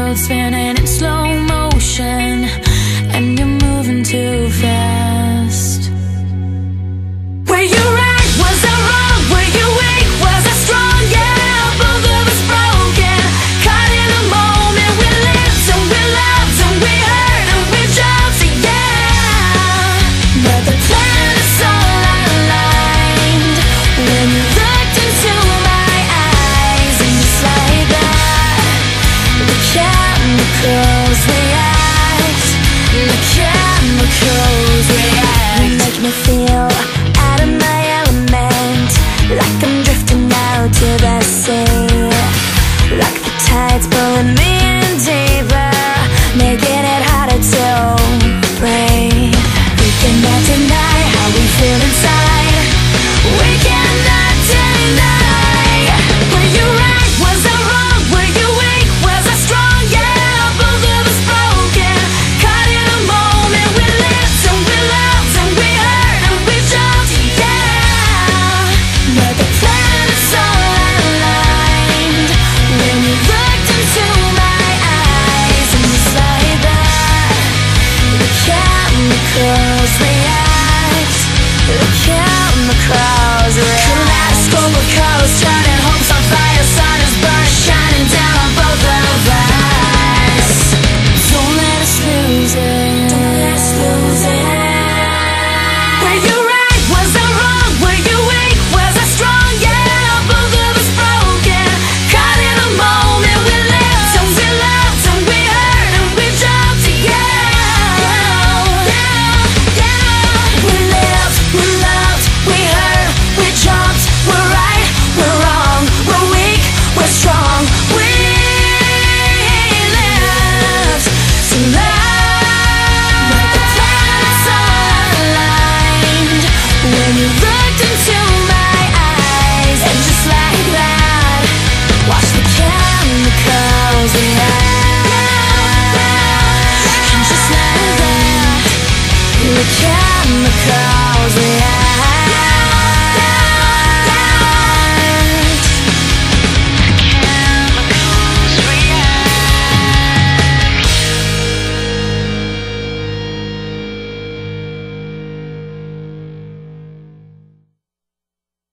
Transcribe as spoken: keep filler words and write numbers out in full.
world spinning in slow motion, and you're moving too fast. Were you right? Was I wrong? Were you weak? Was I strong? Yeah, both of us broken, caught in a moment. We lived and we loved and we hurt and we jumped, yeah. But the planets all aligned when you looked into my eyes, and just like that, the chemicals react. The chemicals react. You make me feel out of my element, like I'm drifting out to the sea, like the tide's pulling me